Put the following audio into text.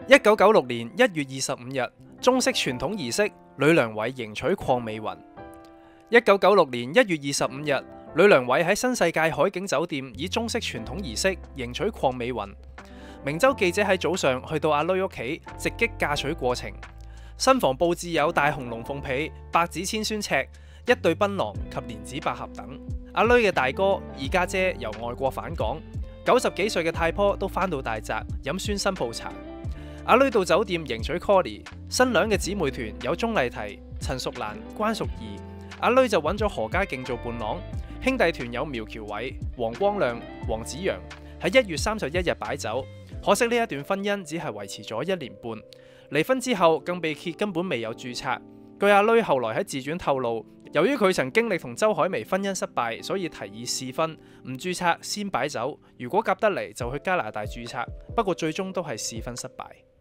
1996年1月25日，中式傳統儀式，呂良偉迎娶鄺美雲。1996年1月25日，呂良偉喺新世界海景酒店以中式傳統儀式迎娶鄺美雲。明州記者喺早上去到阿女屋企，直擊嫁娶過程。新房佈置有大紅龍鳳被、白紙千孫尺、一對檳榔及蓮子百合等。阿女嘅大哥、二家姐由外國返港，90幾歲嘅太婆都返到大宅飲酸新抱茶。阿女到酒店迎娶 Colly， 新娘嘅姊妹團有鐘麗緹、陳淑蘭、關淑怡。阿女就揾咗何家勁做伴郎，兄弟團有苗僑偉、黃光亮、黃子揚。喺1月31日擺酒，可惜呢一段婚姻只係維持咗1年半。離婚之後更被揭根本未有註冊。據阿女後來喺自傳透露，由於佢曾經歷同周海媚婚姻失敗，所以提議試婚，唔註冊先擺酒，如果夾得嚟就去加拿大註冊。不過最終都係試婚失敗。